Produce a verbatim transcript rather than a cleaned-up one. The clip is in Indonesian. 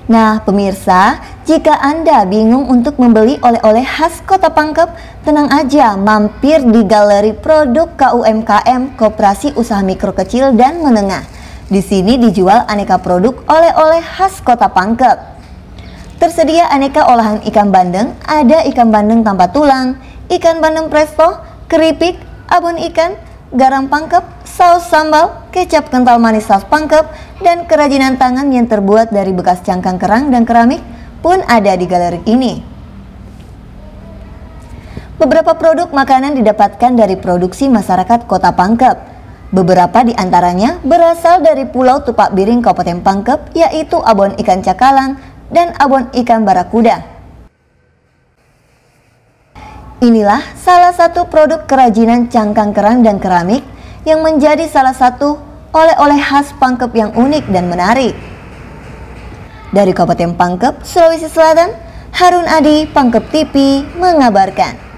Nah pemirsa, jika Anda bingung untuk membeli oleh-oleh khas Kota Pangkep, tenang aja, mampir di Galeri Produk K U M K M Koperasi Usaha Mikro Kecil dan Menengah. Di sini dijual aneka produk oleh-oleh khas Kota Pangkep. Tersedia aneka olahan ikan bandeng, ada ikan bandeng tanpa tulang, ikan bandeng presto, keripik, abon ikan, garam Pangkep, saus sambal, kecap kental manis saus Pangkep, dan kerajinan tangan yang terbuat dari bekas cangkang kerang dan keramik pun ada di galeri ini. Beberapa produk makanan didapatkan dari produksi masyarakat Kota Pangkep. Beberapa di antaranya berasal dari Pulau Tupak Biring Kabupaten Pangkep, yaitu abon ikan cakalang dan abon ikan barakuda. Inilah salah satu produk kerajinan cangkang kerang dan keramik yang menjadi salah satu oleh-oleh khas Pangkep yang unik dan menarik. Dari Kabupaten Pangkep, Sulawesi Selatan, Harun Adi, Pangkep T V mengabarkan.